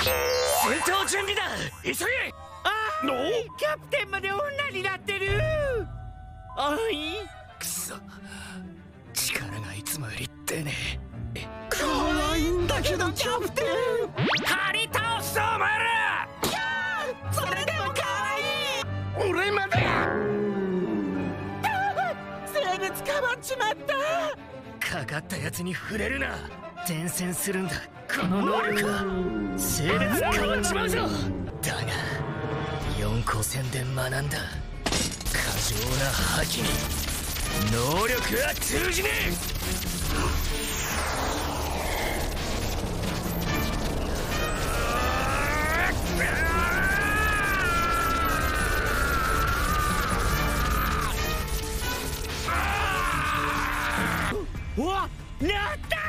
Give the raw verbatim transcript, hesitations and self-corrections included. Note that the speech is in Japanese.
戦闘準備だ。急げ。 あのキャプテンまで女になってる。おいくそ、力がいつもより出ねえ。 可愛いんだけどキャプテン。 張り倒すぞお前ら。 それでも可愛い。 俺まで生物かばっちまった。 かかったやつに触れるな。伝染するんだこの能力は。生物変わっちまうぞ。だが四個戦で学んだ過剰な覇気に能力は通じねえ。 わっ、なった